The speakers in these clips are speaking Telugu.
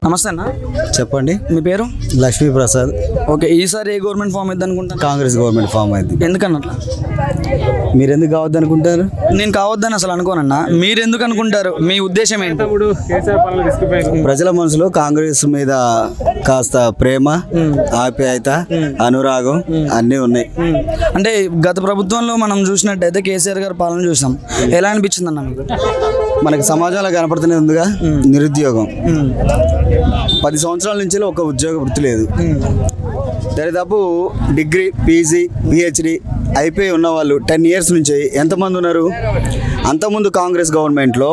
నమస్తే అన్న, చెప్పండి. మీ పేరు? లక్ష్మీ ప్రసాద్. ఓకే, ఈసారి ఏ గవర్నమెంట్ ఫామ్ అయింది అనుకుంటాను? కాంగ్రెస్ గవర్నమెంట్ ఫామ్ అయింది. ఎందుకన్నట్లా? మీరు ఎందుకు కావద్దు అనుకుంటారు? నేను కావద్దని అసలు అనుకోనన్నా, మీరు ఎందుకు అనుకుంటారు? మీ ఉద్దేశం ఏంటి? ప్రజల మనసులో కాంగ్రెస్ మీద కాస్త ప్రేమ, ఆప్యాయత, అనురాగం అన్నీ ఉన్నాయి. అంటే గత ప్రభుత్వంలో మనం చూసినట్టయితే కేసీఆర్ గారి పాలన చూసాం, ఎలా అనిపించింది అన్న మీకు? మనకి సమాజంలో కనపడుతూనే ఉందిగా నిరుద్యోగం. 10 సంవత్సరాల నుంచి ఒక ఉద్యోగ వృత్తి లేదు. దరిదాపు డిగ్రీ, పీజీ, పిహెచ్డి అయిపోయి ఉన్నవాళ్ళు 10 years నుంచి ఎంతమంది ఉన్నారు? అంతకుముందు కాంగ్రెస్ గవర్నమెంట్లో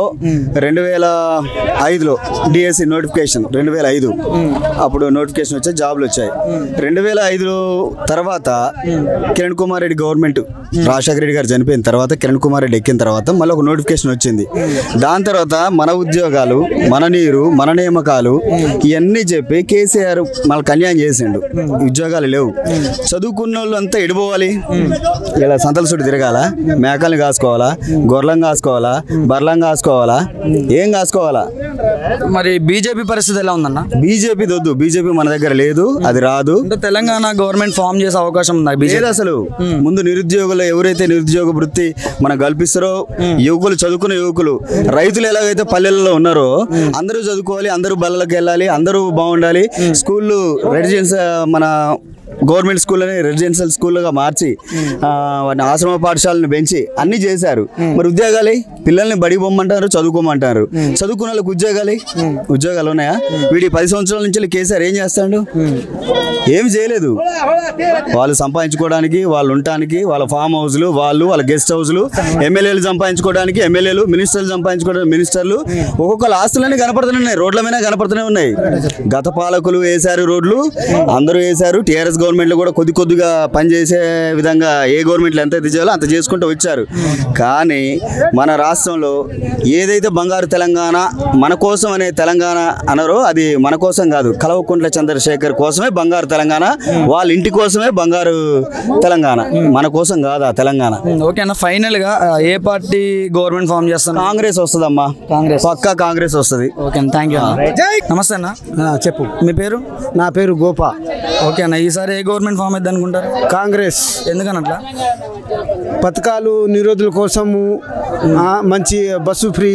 2005లో డిఎస్సి నోటిఫికేషన్ 2005 అప్పుడు నోటిఫికేషన్ వచ్చాయి, జాబ్లు వచ్చాయి. 2005 తర్వాత కిరణ్ కుమార్ రెడ్డి గవర్నమెంట్, రాజశేఖర రెడ్డి గారు చనిపోయిన తర్వాత కిరణ్ కుమార్ రెడ్డి ఎక్కిన తర్వాత మళ్ళీ ఒక నోటిఫికేషన్ వచ్చింది. దాని తర్వాత మన ఉద్యోగాలు, మన నీరు, మన నియామకాలు ఇవన్నీ చెప్పి కేసీఆర్ మళ్ళీ కళ్యాణం చేసిండు. ఉద్యోగాలు లేవు. చదువుకున్న వాళ్ళు అంతా ఎడిపోవాలి, ఇలా సంతల చుట్టూ తిరగాల, మేకల్ని కాసుకోవాలా, గొర్రెలను కాసుకోవాలా, బర్రెలను కాసుకోవాలా, ఏం కాసుకోవాలా? మరి బీజేపీ పరిస్థితి ఎలా ఉందన్న? బీజేపీ వద్దు, బీజేపీ మన దగ్గర లేదు, అది రాదు. అంటే తెలంగాణ గవర్నమెంట్ ఫామ్ చేసే అవకాశం ఉందా బీజేపీ? అసలు ముందు నిరుద్యోగులు ఎవరైతే నిరుద్యోగ వృత్తి మనకు కల్పిస్తారో, యువకులు, చదువుకున్న యువకులు, రైతులు ఎలాగైతే పల్లెల్లో ఉన్నారో అందరూ చదువుకోవాలి, అందరూ బళ్ళకి వెళ్ళాలి, అందరూ బాగుండాలి. స్కూళ్ళు రెసిడెన్స్, మన గవర్నమెంట్ స్కూళ్ళని రెసిడెన్షియల్ స్కూల్గా మార్చి వాటిని ఆశ్రమ పాఠశాలను పెంచి అన్నీ చేశారు. మరి ఉద్యోగాలు, పిల్లల్ని బడికి పొమ్మంటారు, చదువుకోమంటారు. చదువుకున్న వాళ్ళకి ఉద్యోగాలు ఉన్నాయా? వీడి 10 సంవత్సరాల నుంచి కేసీఆర్ ఏం చేస్తాడు? ఏమి చేయలేదు. వాళ్ళు సంపాదించుకోవడానికి, వాళ్ళు ఉండటానికి, వాళ్ళ ఫామ్ హౌస్లు, వాళ్ళ గెస్ట్ హౌస్లు, ఎమ్మెల్యేలు సంపాదించుకోవడానికి ఎమ్మెల్యేలు, మినిస్టర్లు సంపాదించుకోవడానికి మినిస్టర్లు, ఒక్కొక్కరు ఆస్తులన్నీ కనపడుతున్నాయి, రోడ్ల మీద కనపడుతూనే ఉన్నాయి. గత పాలకులు వేశారు రోడ్లు, అందరూ వేశారు. టీఆర్ఎస్ గవర్నమెంట్లో కూడా కొద్దిగా పనిచేసే విధంగా ఏ గవర్నమెంట్లు ఎంత చేయాలో అంత చేసుకుంటూ వచ్చారు. కానీ మన రాష్ట్రంలో ఏదైతే బంగారు తెలంగాణ, మన కోసం అనే తెలంగాణ అన్నారో అది మన కోసం కాదు. కల్వకుంట్ల చంద్రశేఖర్ కోసమే బంగారు తెలంగాణ, వాళ్ళ ఇంటి కోసమే బంగారు తెలంగాణ, మన కోసం కాదు ఆ తెలంగాణ. ఓకే అన్న, ఫైనల్ గా ఏ పార్టీ గవర్నమెంట్ ఫామ్ చేస్తాను? కాంగ్రెస్ వస్తుందమ్మా, కాంగ్రెస్ పక్కా కాంగ్రెస్ వస్తుంది. ఓకే అన్న, థ్యాంక్ యూ. నమస్తే అన్న, చెప్పు. మీ పేరు? నా పేరు గోపా. ఓకే అన్న, ఈసారి ఏ గవర్నమెంట్ ఫామ్ అయితే అనుకుంటారు? కాంగ్రెస్. ఎందుకనట్లా? పథకాలు నిరోధుల కోసము, మంచి బస్సు ఫ్రీ,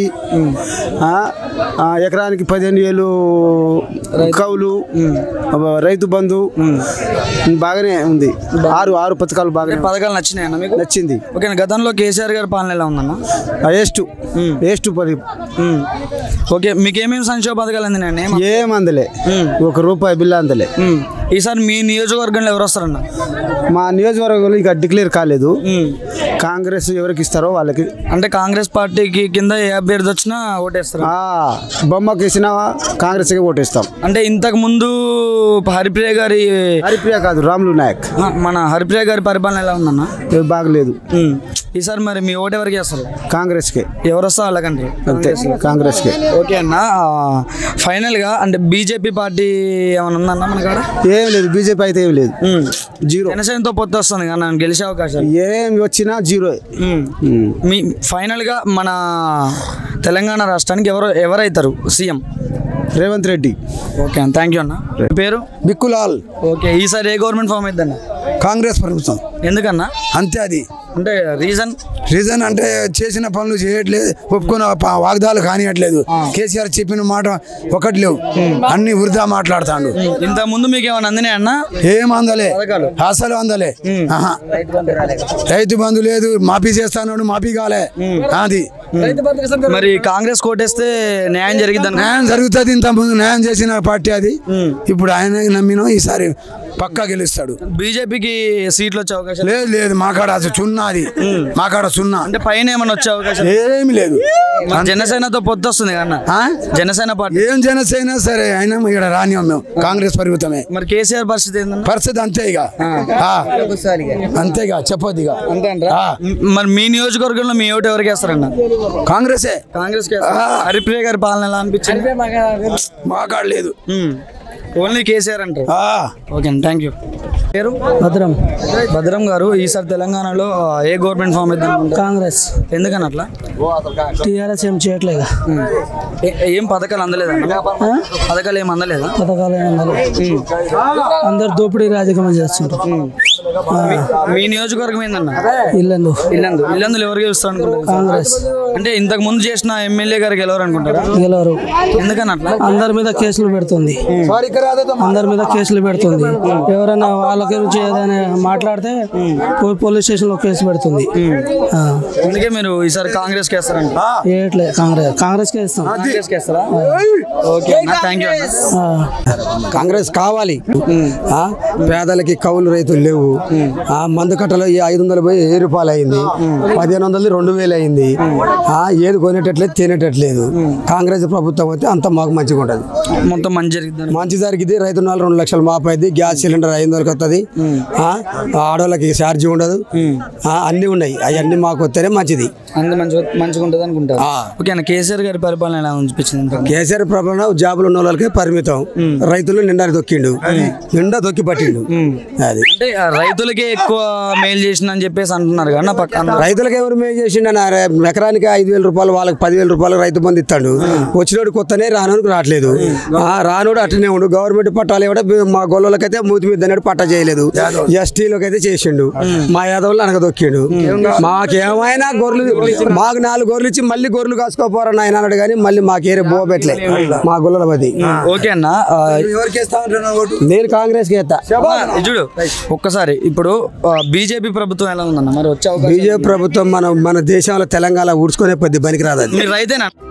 ఎకరానికి 15,000 కౌలు, రైతు బంధు బాగానే ఉంది. 6 పథకాలు బాగా. పథకాలు నచ్చినాయి అన్న మీకు? నచ్చింది. ఓకే, గతంలో కేసీఆర్ గారి పాలన ఎలా ఉందన్న? వేస్ట్ పది. ఓకే, మీకేమేమి సంక్షేమ పథకాలు అందినాయండి? ఏం అందలే, 1 రూపాయి బిల్లు అందలే. ఈసారి మీ నియోజకవర్గంలో ఎవరు వస్తారన్న? మా నియోజకవర్గంలో ఇక డిక్లేర్ కాలేదు. కాంగ్రెస్ ఎవరికి ఇస్తారో వాళ్ళకి. అంటే కాంగ్రెస్ పార్టీకి కింద ఏ అభ్యర్థి వచ్చినా ఓటేస్తారు? బొమ్మకి వేసిన కాంగ్రెస్కి ఓటేస్తాం. అంటే ఇంతకు ముందు హరిప్రియ కాదు, రాములు నాయక్, మన హరిప్రియ గారి పరిపాలన ఎలా ఉందన్న? బాగలేదు. ఈసారి మరి మీ ఓటు ఎవరికి వేస్తారు? కాంగ్రెస్కే. ఎవరు వస్తారు వాళ్ళకంటే? అంతే, కాంగ్రెస్కే. ఓకే అన్న, ఫైనల్ గా అంటే బీజేపీ పార్టీ ఏమైనా ఉందన్న మన కాడ? ఏం లేదు, బీజేపీ అయితే ఏం లేదు, జీరో. జనసేనతో పొత్తు వస్తుంది కానీ గెలిచే అవకాశం ఏం వచ్చినా జీరో. మీ ఫైనల్ గా మన తెలంగాణ రాష్ట్రానికి ఎవరైతారు సీఎం? రేవంత్ రెడ్డి. ఓకే అన్న, థ్యాంక్ యూ అన్న. పేరు? బిక్కులాల్. ఓకే, ఈసారి ఏ గవర్నమెంట్ ఫామ్ అయిద్దన్న? కాంగ్రెస్ ప్రభుత్వం. ఎందుకన్నా? అంతే, అది అంటే రీజన్ అంటే చేసిన పనులు చేయట్లేదు, ఒప్పుకున్న వాగ్దాలు కానియట్లేదు. కేసీఆర్ చెప్పిన మాట ఒకటి లేవు, అన్ని వృధా మాట్లాడుతాడు. ఇంత ముందు మీకు ఏమైనా అందినాయి అన్న? ఏం అందలే, అసలు అందలే. రైతు బంధు లేదు, మాఫీ చేస్తాను, మాఫీ కాలే. అది మరి కాంగ్రెస్ కోటేస్తే న్యాయం జరిగిద్ది? న్యాయం జరుగుతుంది. ఇంత ముందు న్యాయం చేసిన పార్టీ అది. ఇప్పుడు ఆయన నమ్మిన ఈసారి పక్కా గెలుస్తాడు. బీజేపీకి సీట్లు వచ్చే అవకాశం లేదు. మా కాడ అసలు సున్నా, అది మా కాడ సున్నా. అంటే పైన ఏమన్నా వచ్చే అవకాశం ఏమి లేదు. జనసేనతో పొత్తు వస్తుంది కన్నా, జనసేన పార్టీ. ఏం జనసేన సరే, అయినా ఇక్కడ రానియం మేము, కాంగ్రెస్ పరిమితమే. మరి కేసీఆర్ పరిస్థితి ఏంటన్నా? పరిస్థితి అంతే, ఇక అంతేగా, చెప్పొద్దు ఇక. మరి మీ నియోజకవర్గంలో మీ ఓటు ఎవరికి వేస్తారన్న? కాంగ్రెస్. హరిప్రియ గారి పాలన ఎలా అనిపించింది? మా కాడ లేదు. ఓన్లీ కేసీఆర్ అంటారు. ఓకే అండి, థ్యాంక్ యూ. పేరు భద్రం. భద్రం గారు, ఈసారి తెలంగాణలో ఏ గవర్నమెంట్ ఫామ్ ఇద్దాం? కాంగ్రెస్. ఎందుకని అట్లా? టీఆర్ఎస్ ఏం చేయట్లేదా? ఏం పథకాలు అందలేదా? పథకాలు ఏం అందలేదా? పథకాలు ఏం అందలేదు. అందరు దోపిడీ రాజకీయం చేస్తుంటారు. మీ నియోజకవర్గం ఏందన్న? ఇల్లందు. ఇల్లందులో ఎవరు గెలుస్తారు అనుకుంటారు? కాంగ్రెస్. అంటే ఇంతకు ముందు చేసిన ఎమ్మెల్యే గారు గెలవరు అనుకుంటారా? గెలవరు. ఎందుకని అట్లా? అందరి మీద కేసులు పెడుతుంది. ఎవరైనా వాళ్ళ గురించి ఏదైనా మాట్లాడితే పోలీస్ స్టేషన్ లో కేసు పెడుతుంది. అందుకే మీరు ఈసారి కాంగ్రెస్ కేస్తారంట? ఏట్లే, కాంగ్రెస్ కే ఇస్తాం. Okay, thank you. కాంగ్రెస్ కావాలి. పేదలకి కౌలు రైతులు లేవు. మందు కట్టలో 500 పోయి 1000 రూపాయలు అయింది. 1500 2000 అయింది. ఏది కొనేటట్లేదు, తినేటట్లేదు. కాంగ్రెస్ ప్రభుత్వం అయితే అంత మాకు మంచిగా ఉంటుంది. మొత్తం మంచి జరిగింది. రైతు 2 లక్షలు మాపైంది. గ్యాస్ సిలిండర్ 500కి వస్తుంది. ఆడవాళ్ళకి ఛార్జీ ఉండదు. అన్నీ ఉన్నాయి. అవన్నీ మాకు వస్తేనే మంచిది. మంచిగా ఉంటుంది అనుకుంటారు. ఓకే అన్న, కేసీఆర్ గారి పరిపాలన ఎలా అనిపించింది? కేసీఆర్ ప్రభుత్వం జాబులు ఉన్న వాళ్ళకే పరిమితం. రైతులు నిండా దొక్కి పట్టిండు. అది అంటే రైతులకే ఎక్కువ మేలు చేసిన అని చెప్పేసి అంటున్నారు కదా పక్కన. రైతులకు ఎవరు మేలు చేసిండు? ఎకరానికి 5000 రూపాయలు, వాళ్ళకి 10,000 రూపాయలు రైతు బంధు ఇస్తాడు. వచ్చినోడు కొత్తనే, రానోడికి రావట్లేదు. రానోడు అట్లనే ఉండు. గవర్నమెంట్ పట్టాలు కూడా మా గొల్లలకైతే మూతి మీద అన్నాడు, పట్టా చేయలేదు. ఎస్టీలకు అయితే చేసిండు. మా యాదవులు అనగదొక్కిండు. మాకేమైనా గొర్రెలు, మాకు 4 గొర్రెలు ఇచ్చి మళ్ళీ గొర్రెలు కాసుకోపోరని ఆయన అన్నాడు. కానీ మళ్ళీ మాకేరే బోబెట్లే మా గొల్లల బది. ఓకే అన్న, నేను కాంగ్రెస్ కి వేస్తా. చూడు ఒక్కసారి, ఇప్పుడు బీజేపీ ప్రభుత్వం ఎలా ఉందన్న? మరి వచ్చే బీజేపీ ప్రభుత్వం మన దేశంలో తెలంగాణ ఊడ్చుకునే పద్ధతి పనికి రాదు. మీరు రైతేనా?